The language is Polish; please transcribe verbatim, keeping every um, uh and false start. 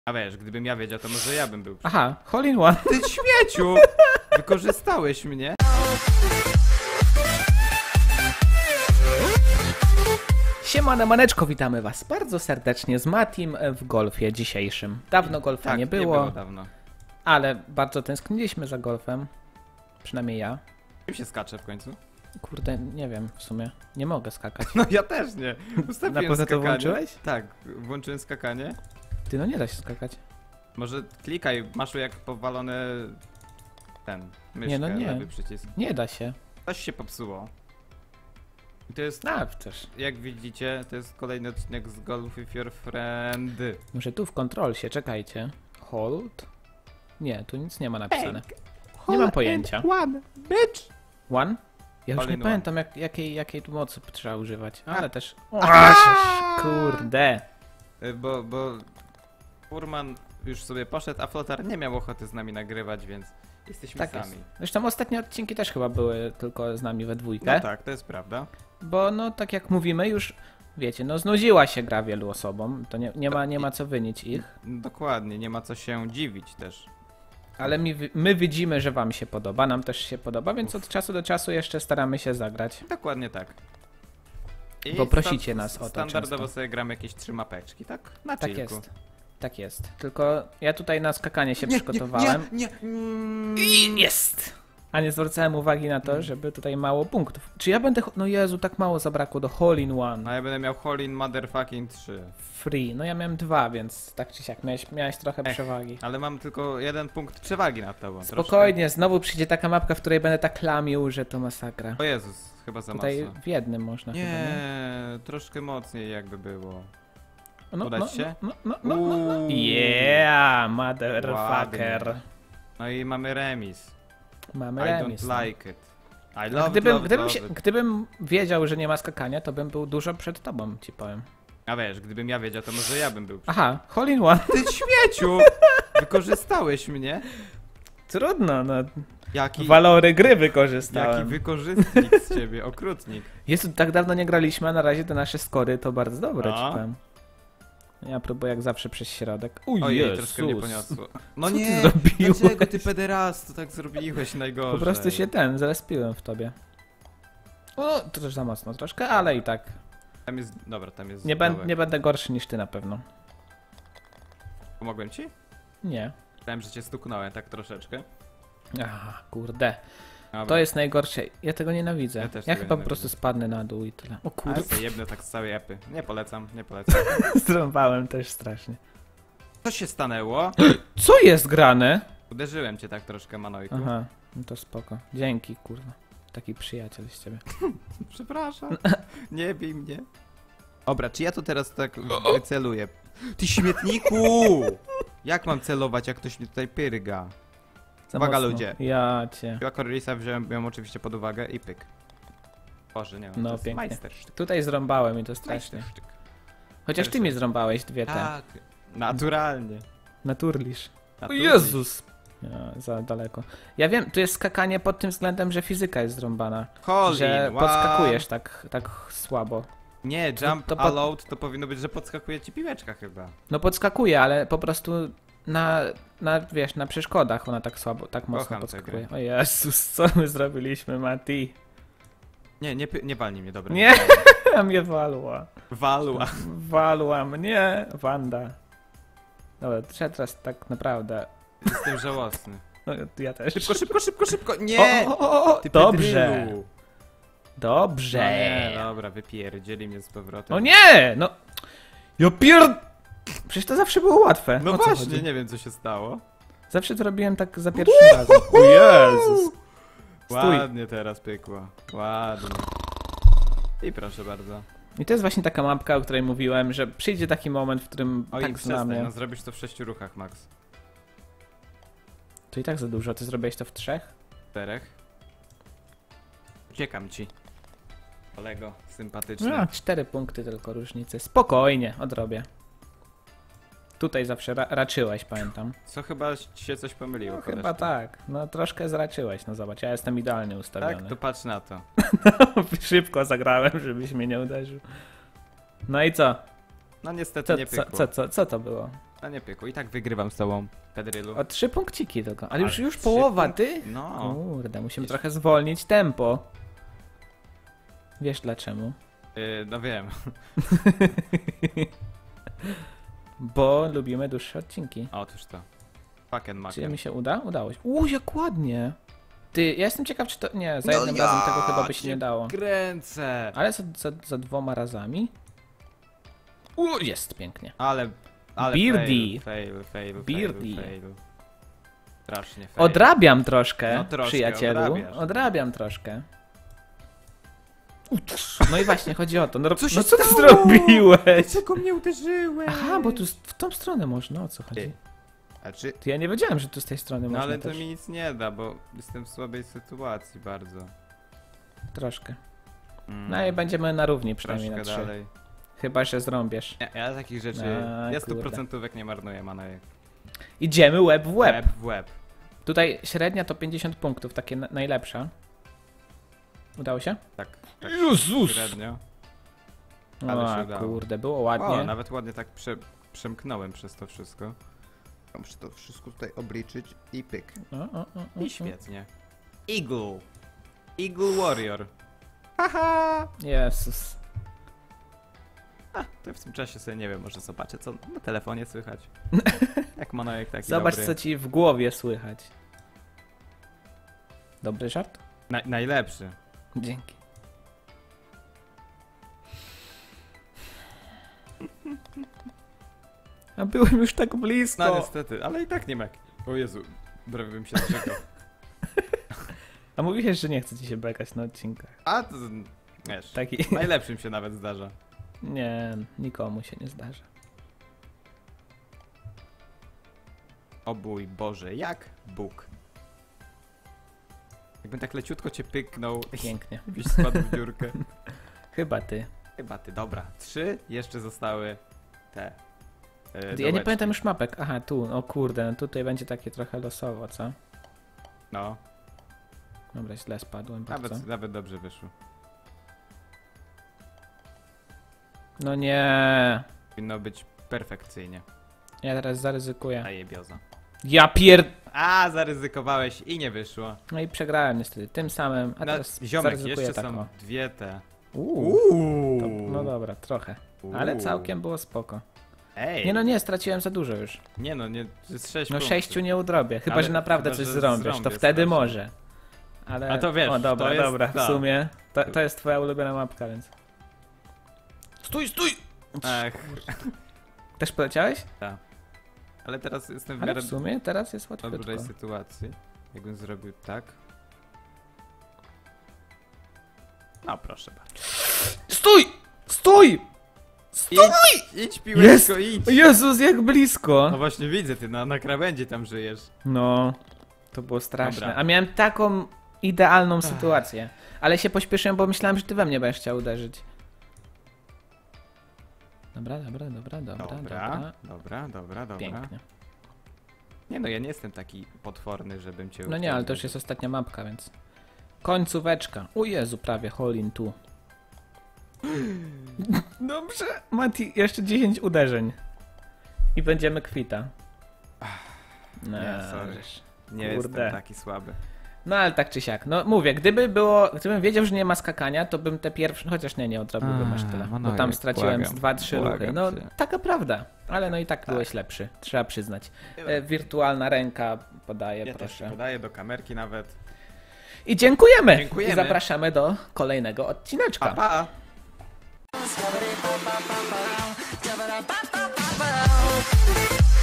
A wiesz, gdybym ja wiedział, to może ja bym był. Aha, hole in one. Ty śmieciu! Wykorzystałeś mnie. Siemane maneczko, witamy was bardzo serdecznie z Matim w golfie dzisiejszym. Dawno golfa Tak, nie było, nie było dawno. ale bardzo tęskniliśmy za golfem. Przynajmniej ja. Czym się skacze w końcu? Kurde, nie wiem w sumie. Nie mogę skakać. No ja też nie. Ustawiłem Na pewno to skakanie. włączyłeś? Tak, włączyłem skakanie. Ty, no nie da się skakać. Może klikaj, masz jak powalony ten, myszkę, Nie, no nie. lewy przycisk. Nie da się. Coś się popsuło. I to jest, A, też. jak widzicie, to jest kolejny odcinek z Golf with Your Friend. Może tu w kontrol się, czekajcie. Hold? Nie, tu nic nie ma napisane. Nie mam pojęcia. One, bitch! One? Ja już Hole nie in pamiętam jak, jakiej, jakiej tu mocy trzeba używać, ale też... O, A! kurde. Y, Bo, bo Furman już sobie poszedł, a Flotar nie miał ochoty z nami nagrywać, więc jesteśmy Tak sami. jest. Zresztą ostatnie odcinki też chyba były tylko z nami we dwójkę. No tak, to jest prawda. Bo no tak jak mówimy już, wiecie, no znudziła się gra wielu osobom, to nie, nie, ma, nie ma co wynić ich. Dokładnie, nie ma co się dziwić też. Ale my, my widzimy, że wam się podoba, nam też się podoba, więc od czasu do czasu jeszcze staramy się zagrać. Dokładnie tak. I Bo prosicie sta- nas o to Standardowo często. sobie gramy jakieś trzy mapeczki, tak? Na Tak chillku. jest. Tak jest. Tylko ja tutaj na skakanie się przygotowałem. Nie, nie, nie. I jest! A nie zwracałem uwagi na to, żeby tutaj mało punktów. Czy ja będę... No Jezu, tak mało zabrakło do hole in one. A ja będę miał Hole in Motherfucking trzy. Free. No ja miałem dwa, więc tak czy siak miałeś, miałeś trochę Ech. przewagi. Ale mam tylko jeden punkt przewagi nad tobą. Spokojnie, znowu przyjdzie taka mapka, w której będę tak lamił, że to masakra. Troszkę. O Jezus, chyba za Tutaj mocno. w jednym można chyba, Nie, nie? troszkę mocniej jakby było. No, Udać no, się? No, no, no, no, no. Uuu. Yeah, motherfucker. Ładnie. No i mamy remis. Mamy I remis. don't like it. I no. love Gdybym, love, gdybym, love się, it. gdybym wiedział, że nie ma skakania, to bym był dużo przed tobą, ci powiem. A wiesz, gdybym ja wiedział, to może ja bym był. Aha, hole in one. Ty śmieciu! Wykorzystałeś mnie. Trudno, no. Jaki, Walory gry jaki wykorzystałem. wykorzystnik z ciebie, okrutnik. Jezu, tak dawno nie graliśmy, a na razie te nasze skory to bardzo dobre, No. ci powiem. Ja próbuję jak zawsze przez środek. Uj, Ojej, Jezus. troszkę mnie poniosło. No Co ty nie, zrobiłeś? dlaczego ty pederasto tak zrobiłeś najgorzej? Po prostu się ten, zrespiłem w tobie. O, to też za mocno troszkę, ale i tak. Tam jest, dobra, tam jest Nie, ben, dołek. nie będę gorszy niż ty na pewno. Pomogłem ci? Nie. Myślałem, że cię stuknąłem tak troszeczkę. Aha, kurde. Dobra. To jest najgorsze. Ja tego nienawidzę. Ja Ja, też chyba tego po nienawidzę. prostu spadnę na dół i tyle. O Ale kurde, sobie jebnę tak z całej epy. Nie polecam, nie polecam. zrąbałem też strasznie. Co się stanęło? Co jest grane? Uderzyłem cię tak troszkę, Manojku. Aha, no to spoko. Dzięki, kurwa. Taki przyjaciel z ciebie. Przepraszam. Nie bij mnie. Dobra, czy ja to teraz tak wyceluję? Ty śmietniku! Jak mam celować, jak ktoś mnie tutaj pyrga? Za Uwaga, mocno. ludzie. Ja cię. Ja Corylisa wziąłem ją oczywiście pod uwagę i pyk. Boże, nie wiem, No, to jest pięknie. majstersztyk. Tutaj zrąbałem i to strasznie. Majstersztyk. Chociaż ty mnie zrąbałeś dwie te. Tak, naturalnie. Naturlisz. O Naturlisz. Jezus! Ja, za daleko. Ja wiem, tu jest skakanie pod tym względem, że fizyka jest zrąbana. Hole Że in one. podskakujesz tak, tak słabo. Nie, jump to pod- allowed to powinno być, że podskakuje ci piłeczka chyba. No podskakuje, ale po prostu na, na wiesz, na przeszkodach ona tak słabo, tak mocno Kocham tę podskakuje. grę. O Jezus, co my zrobiliśmy, Mati? Nie, nie, py- nie walnij mnie, dobra. Nie, a mnie walła. Walła. Walła mnie, Wanda. Dobra, trzeba teraz tak naprawdę. Jestem żałosny. No, ja też. Szybko, szybko, szybko, szybko. Nie! O, o, o, o, Ty dobrze, pedrylu. dobrze. No nie, dobra, wypierdzieli mnie z powrotem. O nie, no. Ja pier... Przecież to zawsze było łatwe. No O co właśnie, chodzi? nie wiem co się stało. Zawsze to robiłem tak za pierwszym razem. O Jezus. Stój. Ładnie teraz pykła. Ładnie. I proszę bardzo. I to jest właśnie taka mapka, o której mówiłem, że przyjdzie taki moment, w którym Oj, tak przestań, znamy. no zrobisz to w sześciu ruchach, Max. To i tak za dużo. Ty zrobiłeś to w trzech? Czterech. Uciekam ci. Kolego, sympatyczny. No, cztery punkty tylko różnicy. Spokojnie, odrobię. Tutaj zawsze ra raczyłeś, pamiętam. Co chyba ci się coś pomyliło? No, koleżko? chyba tak. No troszkę zraczyłeś, no zobacz, ja jestem idealnie ustawiony. Tak, to patrz na to. Szybko zagrałem, żebyś mnie nie uderzył. No i co? No niestety Co, nie co, pykło. co, co, co to było? A nie pieku, i tak wygrywam z tobą, Pedrylu. O trzy punkciki tylko. Ale już, Ale już trzy połowa, punk- ty? No. Kurde, musimy Jeszcze- trochę zwolnić tempo. Wiesz dlaczego? Yy, no wiem. Bo lubimy dłuższe odcinki. Otóż to. Fucking Czy makiem. mi się uda? Udało się. Uuu, jak ładnie. Ty, ja jestem ciekaw, czy to... Nie, za No jednym ja razem tego chyba by się cię nie dało. Kręcę. Ale za, za, za dwoma razami? Uuu, jest pięknie. Ale... ale Beardy. Fail, fail, fail, Beardy. fail, fail. Strasznie fail. Odrabiam troszkę, No troszkę przyjacielu. odrabiasz. Odrabiam troszkę. No i właśnie, chodzi o to. No, Co się no co ty stało? zrobiłeś? Dlaczego mnie uderzyłeś? Aha, bo tu z- w tą stronę można, o co chodzi? Ty. A czy... Ty, ja nie wiedziałem, że tu z tej strony No można ale to też. mi nic nie da, bo jestem w słabej sytuacji bardzo. Troszkę. Mm. No i będziemy na równi przynajmniej na Troszkę trzy. dalej. Chyba się zrąbiesz. Ja, ja takich rzeczy... A, ja kurde. stu procentówek nie marnuję, Manojek. Idziemy łeb w łeb. Łeb w łeb. Tutaj średnia to pięćdziesiąt punktów, takie na najlepsza. Udało się? Tak, tak Jezus! średnio. Ale się O, udało. kurde, było ładnie. O, nawet ładnie tak prze, przemknąłem przez to wszystko. Muszę to wszystko tutaj obliczyć i pyk. O, o, o, o, I o. świetnie. Eagle. Eagle Warrior. Haha! Jezus. A, to w tym czasie sobie nie wiem, może zobaczę co na telefonie słychać. Jak Manojek taki Zobacz, dobry. co ci w głowie słychać. Dobry żart? Na, najlepszy. Dzięki. A byłem już tak blisko. No niestety, ale i tak nie mek. O Jezu, prawie bym się zrzekał. A mówiłeś, że nie chce ci się bekać na odcinkach. A to, wiesz, Taki... najlepszym się nawet zdarza. Nie, nikomu się nie zdarza. O bój Boże, jak Bóg. Jakbym tak leciutko cię pyknął Pięknie. byś spadł w dziurkę. Chyba ty. Chyba ty, dobra. Trzy jeszcze zostały te. Yy, Ja nie dołeczki. pamiętam już mapek. Aha, tu. O kurde, no tutaj będzie takie trochę losowo, co? No, Dobra, źle spadłem bardzo. nawet, nawet dobrze wyszło. No nie. Powinno być perfekcyjnie. Ja teraz zaryzykuję. A jebioza. Ja pier... A, zaryzykowałeś i nie wyszło. No i przegrałem niestety tym samym, a No, teraz ziomek, zaryzykuję jeszcze tak są o. dwie te. Uuu. To, Uuu. no dobra, trochę. Ale Uuu. całkiem było spoko. Ej. Nie no nie, straciłem za dużo już. Nie no, nie, to jest sześć No punktów. sześciu nie udrobię, chyba Ale że naprawdę chyba, coś że zrobisz, to zrąbię wtedy strasznie. może. Ale... A to wiesz, O dobra, to jest- dobra, w tak. sumie to, to jest twoja ulubiona mapka, więc... Stój, stój! Ech, Też poleciałeś? ale teraz jestem w Ale miarę w sumie teraz jest łatwiutko. dobrej sytuacji. Jakbym zrobił tak. No proszę bardzo. Stój! Stój! Idź, idź piłeczko, idź! Jezus, jak blisko! No właśnie widzę, ty na, na krawędzi tam żyjesz. No, to było straszne. Dobra. A miałem taką idealną sytuację. Ale się pośpieszyłem, bo myślałem, że ty we mnie będziesz chciał uderzyć. Dobra, dobra, dobra, dobra, dobra. Dobra, dobra, dobra, dobra. Pięknie. Nie no, ja nie jestem taki potworny, żebym cię No nie, ale to już jest ostatnia mapka, więc... Końcóweczka. O Jezu, prawie hole in two. Dobrze. Mati, jeszcze dziesięć uderzeń. I będziemy kwita. No, Nie, sorry. żeż. Nie Kurde. jestem taki słaby. No ale tak czy siak. No mówię, gdyby było, gdybym wiedział, że nie ma skakania, to bym te pierwsze, chociaż nie, nie odrobiłbym aż A, tyle. Bo Manojek, tam straciłem błagam, z dwa trzy ruchy. błagam No cię. taka prawda. Ale no i tak, Tak. byłeś lepszy, trzeba przyznać. E, wirtualna ręka podaje, Ja też proszę. podaję do kamerki nawet. I dziękujemy. Dziękujemy. I zapraszamy do kolejnego odcineczka. Pa, pa! Ba-ba-da-ba-ba-ba-ba.